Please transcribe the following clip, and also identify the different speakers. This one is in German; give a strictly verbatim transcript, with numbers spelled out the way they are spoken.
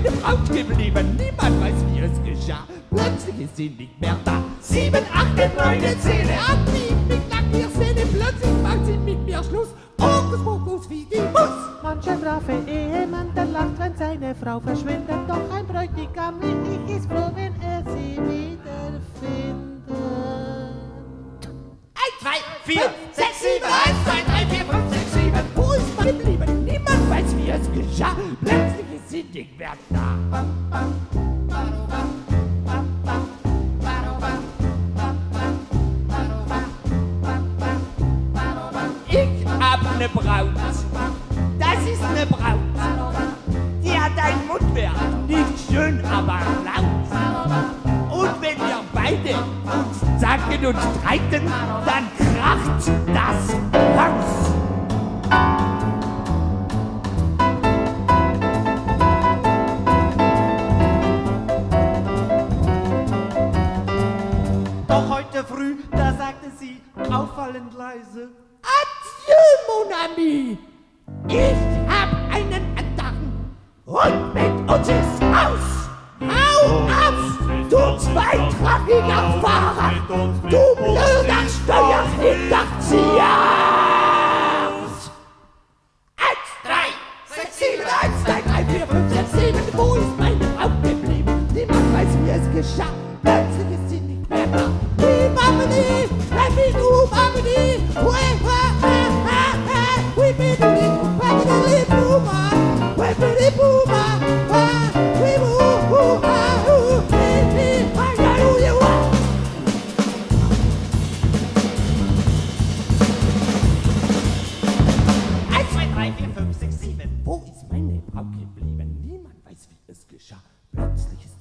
Speaker 1: meine Braut geblieben. Niemand weiß, wie es geschah. Plötzlich ist sie nicht mehr da. Sieben, acht, neun, zehn. Abbieg, mit nackter Szene. Plötzlich macht sie mit mir Schluss. Hokus pokus wie die Bus.
Speaker 2: Mancher brave Ehemann, der lacht, wenn seine Frau verschwindet. Doch ein Bräutigam wie ich ist froh, wenn er sie wiederfindet.
Speaker 1: Eins, zwei, vier, sechs, sieben. Eins, zwei, drei, vier, fünf, sechs, sieben. Wo ist meine Liebe? Niemand weiß, wie es geschah. Plötzlich ist sie nicht mehr da. Ich hab ne Braut. Das ist ne Braut. Die hat ein Mundwerk. Nicht schön, aber laut. Und wenn wir beide uns zacken und streiten, dann kracht das Haus.
Speaker 2: Doch heute früh, da sagte sie auffallend leise:
Speaker 1: Adieu, mon ami. Ich hab einen Andachen und mit uns ist aus. Hau ab, du zweitragiger Fahrer, du blöder Steuerhinterzieher! Eins, drei, sechs, sieben, eins, zwei, drei, vier, fünf, sechs, sieben. Wo ist meine Braut geblieben? Niemand weiß, wie es geschah. Plötzlich ist sie nicht mehr da. Wee-babidi, wee-bidi-oo-babidi, wee-ha-ha-ha-ha, wee-bidi-oo-babidi-boo-ba, wee-bidi-boo-ba, wee-boo-hoo-ha-hoo, wee-bidi-ha-ja-hoo-ja-hoo. Eins, zwei, drei, vier, fünf, sechs, sieben. Wo ist meine Braut geblieben? Niemand weiß, wie es geschah. Plötzlich ist